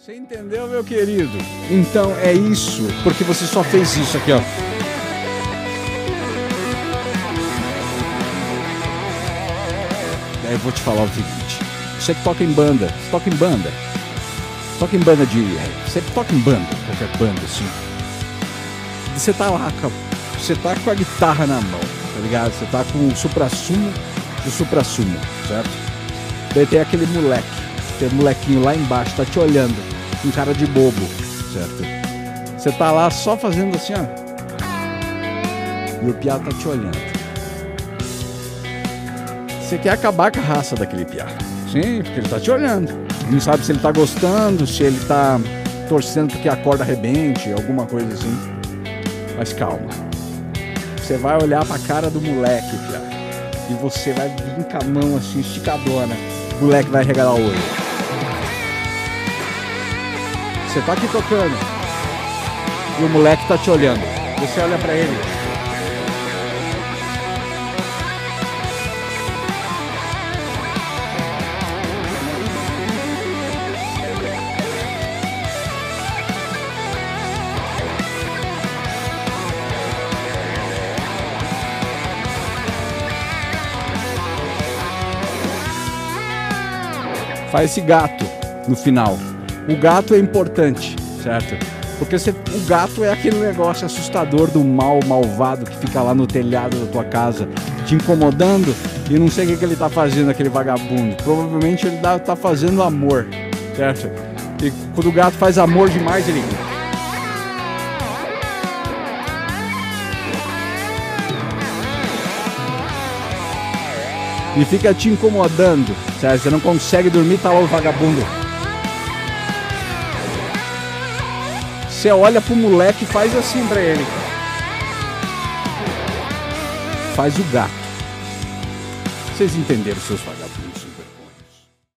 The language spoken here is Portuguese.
Você entendeu, meu querido? Então é isso, porque você só fez isso aqui, ó. Daí eu vou te falar o seguinte: você que toca em banda, você toca em banda, toca em banda de. Você toca em banda, qualquer banda assim. Você tá lá, você tá com a guitarra na mão, tá ligado? Você tá com o supra-sumo do supra-sumo, certo? Daí tem aquele molequinho lá embaixo, tá te olhando, com cara de bobo, certo? Você tá lá só fazendo assim, ó. E o piá tá te olhando. Você quer acabar com a raça daquele piá. Sim, porque ele tá te olhando. Não sabe se ele tá gostando, se ele tá torcendo porque a corda arrebente, alguma coisa assim. Mas calma. Você vai olhar pra cara do moleque, piá. E você vai vir com a mão assim, esticadona. O moleque vai regalar o olho. Você tá aqui tocando. E o moleque tá te olhando. Você olha pra ele. Faz esse gato no final. O gato é importante, certo? Porque o gato é aquele negócio assustador do malvado que fica lá no telhado da tua casa te incomodando e não sei o que ele tá fazendo, aquele vagabundo. Provavelmente ele tá fazendo amor, certo? E quando o gato faz amor demais, ele... e fica te incomodando, certo? Você não consegue dormir, tá lá o vagabundo. Você olha pro moleque e faz assim pra ele. Faz o gato. Vocês entenderam, seus vagabundos?